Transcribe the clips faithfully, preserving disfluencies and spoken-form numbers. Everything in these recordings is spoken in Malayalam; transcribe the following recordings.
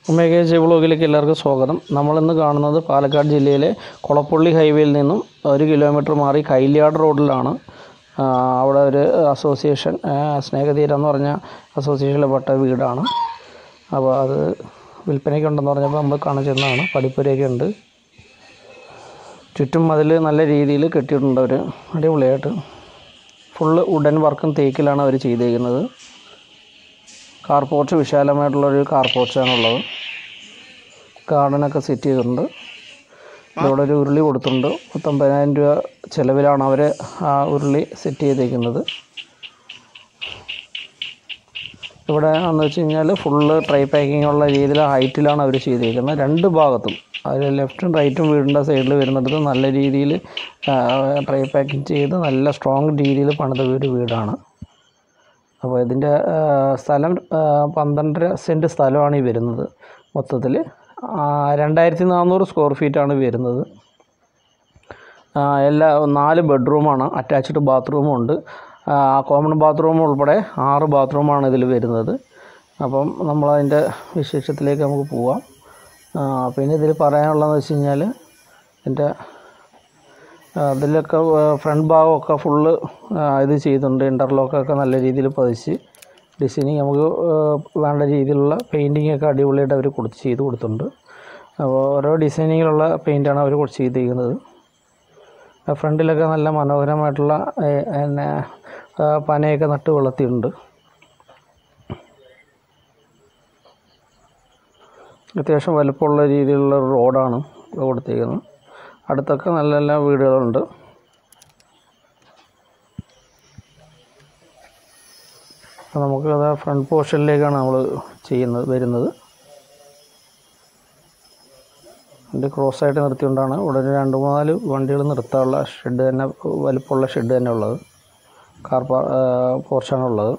ഉമേഗേജ് വ്ളോഗിലേക്ക് എല്ലാവർക്കും സ്വാഗതം. നമ്മളിന്ന് കാണുന്നത് പാലക്കാട് ജില്ലയിലെ കൊളപ്പള്ളി ഹൈവേയിൽ നിന്നും ഒരു കിലോമീറ്റർ മാറി കൈലിയാട് റോഡിലാണ്. അവിടെ ഒരു അസോസിയേഷൻ സ്നേഹതീരം എന്ന് പറഞ്ഞ അസോസിയേഷനിൽപ്പെട്ട വീടാണ്. അപ്പോൾ അത് വിൽപ്പനയ്ക്കുണ്ടെന്ന് പറഞ്ഞപ്പോൾ നമ്മൾ കാണാൻ ചെന്നതാണ്. പടിപ്പുരയൊക്കെ ഉണ്ട്, ചുറ്റും അതിൽ നല്ല രീതിയിൽ കെട്ടിയിട്ടുണ്ട്. അവർ അടിപൊളിയായിട്ട് ഫുള്ള് വുഡൻ വർക്കും തേക്കിലാണ് അവർ ചെയ്തേക്കുന്നത്. കാർ പോർച്ച് വിശാലമായിട്ടുള്ളൊരു കാർ പോർച്ചാണുള്ളത്. ഗാർഡനൊക്കെ സെറ്റ് ചെയ്തിട്ടുണ്ട്. ഇവിടെ ഒരു ഉരുളി കൊടുത്തിട്ടുണ്ട്. പത്തൊമ്പതിനായിരം രൂപ ചിലവിലാണ് അവർ ആ ഉരുളി സെറ്റ് ചെയ്തേക്കുന്നത്. ഇവിടെ എന്ന് വെച്ച് കഴിഞ്ഞാൽ ഫുള്ള് ട്രൈ പാക്കിംഗ് ഉള്ള രീതിയിൽ ഹൈറ്റിലാണ് അവർ ചെയ്തേക്കുന്നത്. രണ്ട് ഭാഗത്തും അതിൽ ലെഫ്റ്റും റൈറ്റും വീടിൻ്റെ സൈഡിൽ വരുന്നിടത്ത് നല്ല രീതിയിൽ ട്രൈ പാക്കിംഗ് ചെയ്ത് നല്ല സ്ട്രോങ് രീതിയിൽ പണിത ഒരു വീടാണ്. അപ്പോൾ ഇതിൻ്റെ സ്ഥലം പന്ത്രണ്ടര സെൻറ്റ് സ്ഥലമാണ് ഈ വരുന്നത്. മൊത്തത്തിൽ രണ്ടായിരത്തി നാനൂറ് സ്ക്വയർ ഫീറ്റാണ് വരുന്നത്. എല്ലാ നാല് ബെഡ്റൂമാണ്, അറ്റാച്ച്ഡ് ബാത്റൂമും ഉണ്ട്. കോമൺ ബാത്റൂം ഉൾപ്പെടെ ആറ് ബാത്റൂമാണ് ഇതിൽ വരുന്നത്. അപ്പം നമ്മളതിൻ്റെ വിശേഷത്തിലേക്ക് നമുക്ക് പോവാം. പിന്നെ ഇതിൽ പറയാനുള്ളതെന്ന് വെച്ച് കഴിഞ്ഞാൽ ഇതിൻ്റെ അതിലൊക്കെ ഫ്രണ്ട് ഭാഗമൊക്കെ ഫുള്ള് ഇത് ചെയ്തിട്ടുണ്ട്. ഇൻ്റർലോക്കൊക്കെ നല്ല രീതിയിൽ പതിച്ച് ഡിസൈനിങ് നമുക്ക് വേണ്ട രീതിയിലുള്ള പെയിൻറ്റിങ്ങൊക്കെ അടിപൊളിയായിട്ട് അവർ കൊടുത്ത് ചെയ്ത് കൊടുത്തിട്ടുണ്ട്. അപ്പോൾ ഓരോ ഡിസൈനിങ്ങിലുള്ള പെയിൻറ്റാണ് അവർ കൊടുത്ത് ചെയ്തിരിക്കുന്നത്. ഫ്രണ്ടിലൊക്കെ നല്ല മനോഹരമായിട്ടുള്ള പിന്നെ പനയൊക്കെ നട്ട് വളർത്തിയിട്ടുണ്ട്. അത്യാവശ്യം വലുപ്പമുള്ള രീതിയിലുള്ള റോഡാണ് കൊടുത്തിരിക്കുന്നത്. അടുത്തൊക്കെ നല്ല നല്ല വീടുകളുണ്ട്. അപ്പോൾ നമുക്ക് അത് ഫ്രണ്ട് പോർഷനിലേക്കാണ് നമ്മൾ ചെയ്യുന്നത് വരുന്നത്. വണ്ടി ക്രോസായിട്ട് നിർത്തിക്കൊണ്ടാണ് ഇവിടെ ഒരു രണ്ട് മൂന്നാല് വണ്ടികൾ നിർത്താനുള്ള ഷെഡ് തന്നെ, വലുപ്പമുള്ള ഷെഡ് തന്നെ ഉള്ളത്. കാർ പോർച്ചാണുള്ളത്.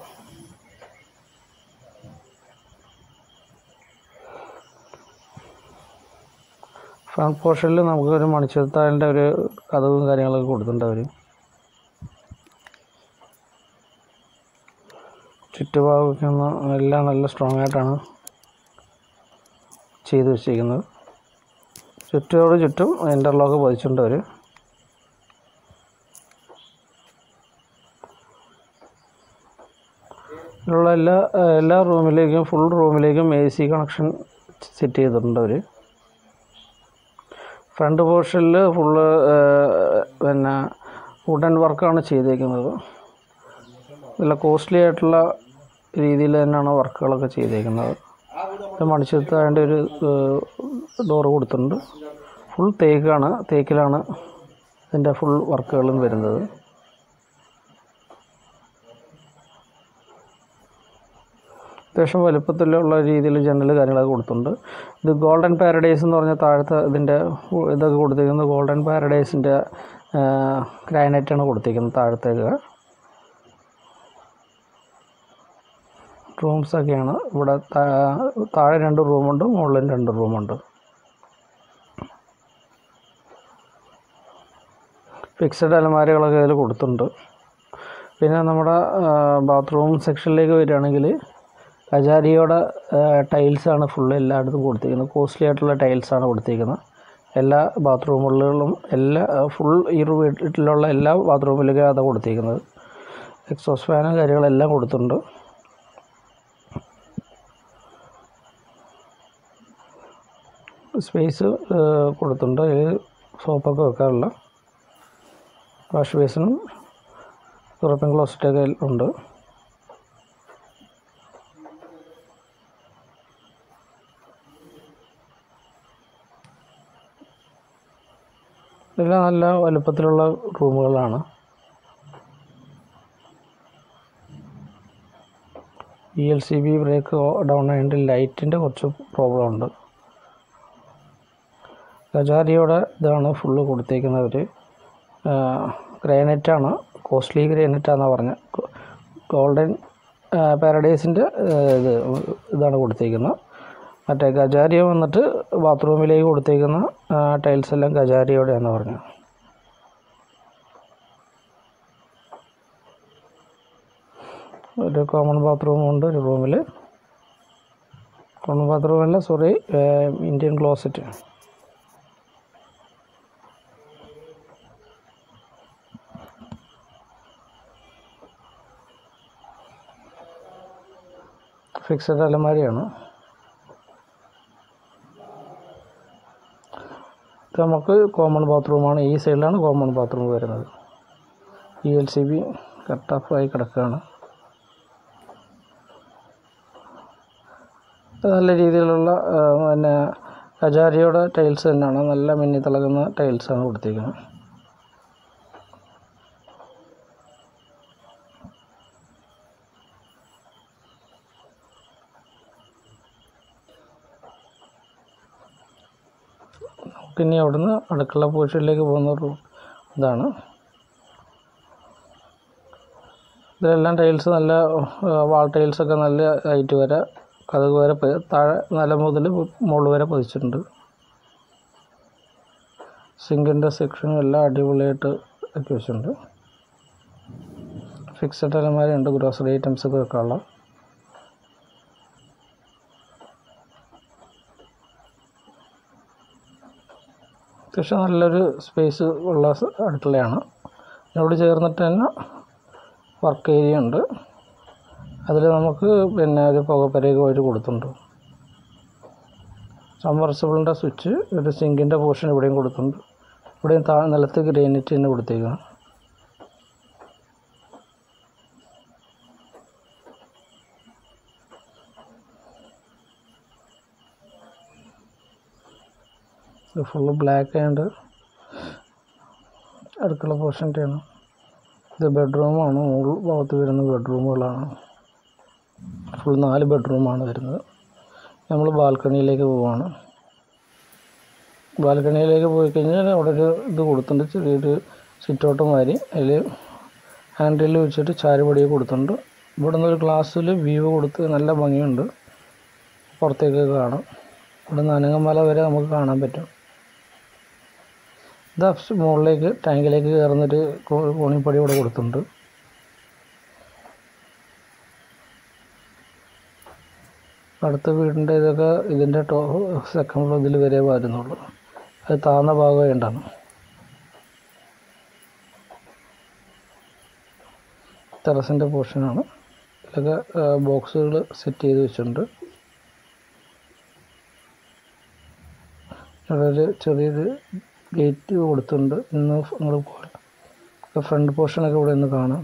ഫ്രണ്ട് പോർഷനിൽ നമുക്കൊരു മണിച്ചിത്രത്താഴിൻ്റെ ഒരു കഥവും കാര്യങ്ങളൊക്കെ കൊടുത്തിട്ടുണ്ട് അവർ. ചുറ്റുഭാഗമൊക്കെ ഒന്ന് എല്ലാം നല്ല സ്ട്രോങ് ആയിട്ടാണ് ചെയ്ത് വെച്ചിരിക്കുന്നത്. ചുറ്റോട് ചുറ്റും ഇൻ്റർലോക്ക് പതിച്ചിട്ടുണ്ട് അവർ. ഇതിലുള്ള എല്ലാ എല്ലാ റൂമിലേക്കും ഫുൾ റൂമിലേക്കും എ സി കണക്ഷൻ സെറ്റ് ചെയ്തിട്ടുണ്ട് അവർ. ഫ്രണ്ട് പോർഷനിൽ ഫുള്ള് പിന്നെ വുഡൻ വർക്കാണ് ചെയ്തേക്കുന്നത്. നല്ല കോസ്റ്റ്ലി ആയിട്ടുള്ള രീതിയിൽ തന്നെയാണ് വർക്കുകളൊക്കെ ചെയ്തേക്കുന്നത്. മണിച്ചിത്രത്താഴിൻ്റെ ഒരു ഡോറ് കൊടുത്തിട്ടുണ്ട്. ഫുൾ തേക്കാണ്, തേക്കിലാണ് ഇതിൻ്റെ ഫുൾ വർക്കുകളും വരുന്നത്. അത്യാവശ്യം വലുപ്പത്തിലുള്ള രീതിയിൽ ജനൽ കാര്യങ്ങളൊക്കെ കൊടുത്തിട്ടുണ്ട്. ഇത് ഗോൾഡൻ പാരഡൈസ് എന്ന് പറഞ്ഞാൽ താഴത്തെ ഇതിൻ്റെ ഇതൊക്കെ കൊടുത്തിരിക്കുന്നത് ഗോൾഡൻ പാരഡൈസിൻ്റെ ഗ്രാനൈറ്റാണ് കൊടുത്തിരിക്കുന്നത് താഴത്തേക്ക്. റൂംസൊക്കെയാണ് ഇവിടെ. താഴെ രണ്ട് റൂമുണ്ട്, മുകളിലും രണ്ട് റൂമുണ്ട്. ഫിക്സഡ് അലമാരകളൊക്കെ അതിൽ കൊടുത്തിട്ടുണ്ട്. പിന്നെ നമ്മുടെ ബാത്റൂം സെക്ഷനിലേക്ക് വരികയാണെങ്കിൽ കജാരിയോടെ ടൈൽസാണ് ഫുള്ള് എല്ലായിടത്തും കൊടുത്തിരിക്കുന്നത്. കോസ്റ്റ്ലി ആയിട്ടുള്ള ടൈൽസാണ് കൊടുത്തിരിക്കുന്നത്. എല്ലാ ബാത്റൂമുകളിലും എല്ലാ ഫുൾ ഈ വീട്ടിലുള്ള എല്ലാ ബാത്റൂമിലേക്കും അതാണ് കൊടുത്തിരിക്കുന്നത്. എക്സോസ്റ്റ് ഫാനും കാര്യങ്ങളെല്ലാം കൊടുത്തിട്ടുണ്ട്. സ്പേസ് കൊടുത്തിട്ടുണ്ട്. സോപ്പൊക്കെ വെക്കാറുള്ള വാഷ് ബേസിനും യൂറോപ്യൻ ക്ലോസറ്റൊക്കെ ഉണ്ട്. ഇതെല്ലാം നല്ല വലുപ്പത്തിലുള്ള റൂമുകളാണ്. E L C B break down ആയതുകൊണ്ട് ലൈറ്റിൻ്റെ കുറച്ച് പ്രോബ്ലം ഉണ്ട്. കജാരിയോടെ ഇതാണ് ഫുള്ള് കൊടുത്തേക്കുന്നവർ. ഗ്രാനൈറ്റാണ്, കോസ്റ്റ്ലി ഗ്രാനൈറ്റാണെന്നാണ് പറഞ്ഞത്. ഗോൾഡൻ പാരഡൈസിൻ്റെ ഇത് ഇതാണ് കൊടുത്തേക്കുന്നത്. മറ്റേ കജാരിയ വന്നിട്ട് ബാത്റൂമിലേക്ക് കൊടുത്തേക്കുന്ന ടൈൽസ് എല്ലാം കജാരിയോടെയാണെന്ന് പറഞ്ഞു. ഒരു കോമൺ ബാത്റൂമുണ്ട് ഒരു റൂമിൽ. കോമൺ ബാത്റൂം അല്ല, സോറി, ഇന്ത്യൻ ക്ലോസറ്റ്. ഫിക്സഡ് അലമാരിയാണ്. ഇത് നമുക്ക് കോമൺ ബാത്റൂമാണ്. ഈ സൈഡിലാണ് കോമൺ ബാത്റൂം വരുന്നത്. ഈ L C B cut off ആയി കിടക്കുകയാണ്. നല്ല രീതിയിലുള്ള പിന്നെ കജാരിയുടെ ടൈൽസ് തന്നെയാണ്. നല്ല മിന്നി തിളങ്ങുന്ന ടൈൽസാണ് കൊടുത്തിരിക്കുന്നത്. നമുക്കിനി അവിടുന്ന് അടുക്കള പോർഷനിലേക്ക് പോകുന്ന ഒരു ഇതാണ്. ഇതിലെല്ലാം ടൈൽസ് നല്ല വാൾ ടൈൽസൊക്കെ നല്ല ഹൈറ്റ് വരെ, കതക് വരെ, താഴെ നില മുതൽ മുകളിൽ വരെ പതിച്ചിട്ടുണ്ട്. സിങ്കിൻ്റെ സെക്ഷനും എല്ലാം അടിപൊളിയായിട്ട് ആക്കി വെച്ചിട്ടുണ്ട്. ഫിക്സഡ് അലമാരയുണ്ട്, ഗ്രോസറി ഐറ്റംസൊക്കെ വെക്കാനുള്ള. അത്യാവശ്യം നല്ലൊരു സ്പേസ് ഉള്ള അടുക്കളയാണ്. ഇതിനോട് ചേർന്നിട്ട് തന്നെ വർക്ക് ഏരിയ ഉണ്ട്. അതിൽ നമുക്ക് പിന്നെ ഒരു പുകപ്പരയൊക്കെ ഒരു കൊടുത്തിട്ടുണ്ട്. സബ്മർസിബിളിൻ്റെ സ്വിച്ച്, ഒരു സിങ്കിൻ്റെ പോർഷൻ ഇവിടെയും കൊടുത്തിട്ടുണ്ട്. ഇവിടെയും താഴെ നിലത്ത് ഗ്രാനൈറ്റ് തന്നെ കൊടുത്തേക്കണം. ഇത് ഫുള്ള് ബ്ലാക്ക് ആയതുകൊണ്ട് അടുക്കള പോർഷൻ്റെയാണ്. ഇത് ബെഡ്റൂമാണ്. മുകൾ ഭാഗത്ത് വരുന്ന ബെഡ്റൂമുകളാണ്. ഫുൾ നാല് ബെഡ്റൂമാണ് വരുന്നത്. നമ്മൾ ബാൽക്കണിയിലേക്ക് പോവുകയാണ്. ബാൽക്കണിയിലേക്ക് പോയി കഴിഞ്ഞാൽ അവിടെ ഒരു ഇത് കൊടുത്തിട്ടുണ്ട്, ചെറിയൊരു സിറ്റൗട്ട് മാതിരി. അതിൽ ഹാൻഡിൽ വെച്ചിട്ട് ചാരുപടിയൊക്കെ കൊടുത്തിട്ടുണ്ട്. ഇവിടെ നിന്ന് ഒരു ഗ്ലാസ്സിൽ വ്യൂ കൊടുത്ത് നല്ല ഭംഗിയുണ്ട്. പുറത്തേക്ക് കാണാം. ഇവിടെ നിന്ന് അനങ്ങമല വരെ നമുക്ക് കാണാൻ പറ്റും. ഇത് മുകളിലേക്ക് ടാങ്കിലേക്ക് കയറുന്നൊരു കോണിപ്പടി ഇവിടെ കൊടുത്തിട്ടുണ്ട്. അടുത്ത വീടിൻ്റെ ഇതൊക്കെ ഇതിൻ്റെ ടോ സെക്കൻഡ് ഫ്ലോർ ഇതിൽ വരെ വരുന്നുള്ളൂ. അത് താഴ്ന്ന ഭാഗം ഉണ്ടാണ്. ടെറസിൻ്റെ പോർഷനാണ്. ഇതിലൊക്കെ ബോക്സുകൾ സെറ്റ് ചെയ്ത് വെച്ചിട്ടുണ്ട്. ഇവിടെ ഒരു ചെറിയൊരു ഗേറ്റ് കൊടുത്തിട്ടുണ്ട്. ഇന്ന് നിങ്ങൾ ഫ്രണ്ട് പോർഷനൊക്കെ ഇവിടെ നിന്ന് കാണാം.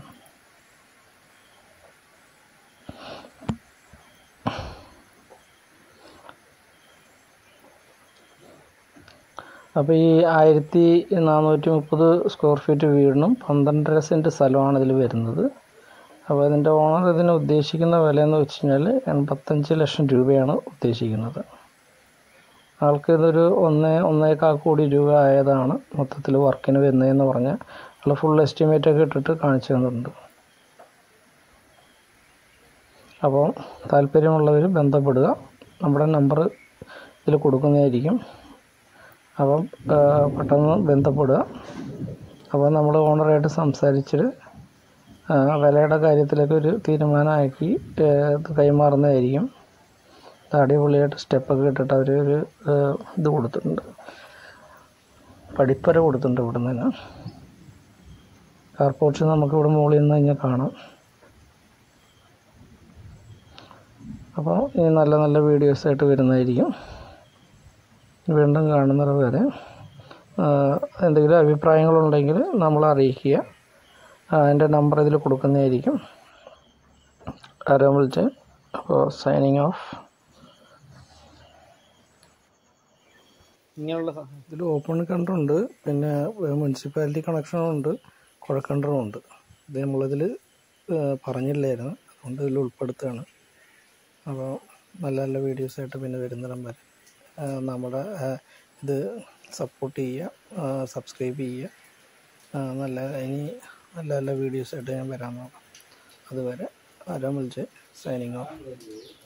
അപ്പോൾ ഈ ആയിരത്തി നാനൂറ്റി മുപ്പത് സ്ക്വയർ ഫീറ്റ് വീടിനും പന്ത്രണ്ടര സെൻറ്റ് സ്ഥലമാണ് ഇതിൽ വരുന്നത്. അപ്പോൾ ഇതിൻ്റെ ഓണർ ഇതിന് ഉദ്ദേശിക്കുന്ന വിലയെന്ന് വെച്ച് കഴിഞ്ഞാൽ എൺപത്തഞ്ച് ലക്ഷം രൂപയാണ് ഉദ്ദേശിക്കുന്നത്. ആൾക്ക് ഇതൊരു ഒന്ന് ഒന്നേകാൽ കോടി രൂപ ആയതാണ് മൊത്തത്തിൽ വർക്കിന് വരുന്നതെന്ന് പറഞ്ഞാൽ ഉള്ള ഫുൾ എസ്റ്റിമേറ്റൊക്കെ ഇട്ടിട്ട് കാണിച്ചു തന്നിട്ടുണ്ട്. അപ്പോൾ താല്പര്യമുള്ളവർ ബന്ധപ്പെടുക. നമ്മുടെ നമ്പർ ഇതിൽ കൊടുക്കുന്നതായിരിക്കും. അപ്പം പെട്ടെന്ന് ബന്ധപ്പെടുക. അപ്പോൾ നമ്മൾ ഓണറായിട്ട് സംസാരിച്ചിട്ട് വിലയുടെ കാര്യത്തിലൊക്കെ ഒരു തീരുമാനമാക്കി കൈമാറുന്നതായിരിക്കും. അടിപൊളിയായിട്ട് സ്റ്റെപ്പൊക്കെ ഇട്ടിട്ട് അവർ ഒരു ഇത് കൊടുത്തിട്ടുണ്ട്, പടിപ്പര കൊടുത്തിട്ടുണ്ട്. ഇവിടെ നിന്ന് കാർ പോർച്ച് നമുക്ക് ഇവിടെ മുകളിൽ നിന്ന് കഴിഞ്ഞാൽ കാണാം. അപ്പോൾ ഈ നല്ല നല്ല വീഡിയോസായിട്ട് വരുന്നതായിരിക്കും. വീണ്ടും കാണുന്നത് വരെ എന്തെങ്കിലും അഭിപ്രായങ്ങളുണ്ടെങ്കിൽ നമ്മളെ അറിയിക്കുക. എൻ്റെ നമ്പർ ഇതിൽ കൊടുക്കുന്നതായിരിക്കും. ആരോ വിളിച്ച്. അപ്പോൾ സൈനിങ് ഓഫ്. ഇങ്ങനെയുള്ള ഇതിൽ ഓപ്പൺ കണ്ടറുണ്ട്, പിന്നെ മുനിസിപ്പാലിറ്റി കണക്ഷനുണ്ട്, കുഴക്കണ്ടറുമുണ്ട്. ഇത് നമ്മളിതിൽ പറഞ്ഞില്ലായിരുന്നു, അതുകൊണ്ട് ഇതിൽ ഉൾപ്പെടുത്തുകയാണ്. അപ്പോൾ നല്ല നല്ല വീഡിയോസായിട്ട് പിന്നെ വരുന്നിടം വരെ നമ്മുടെ ഇത് സപ്പോർട്ട് ചെയ്യുക, സബ്സ്ക്രൈബ് ചെയ്യുക. നല്ല ഇനി നല്ല നല്ല വീഡിയോസായിട്ട് ഞാൻ വരാൻ നോക്കാം. അതുവരെ ആരോ വിളിച്ച് സൈനിങ് ഓഫ്.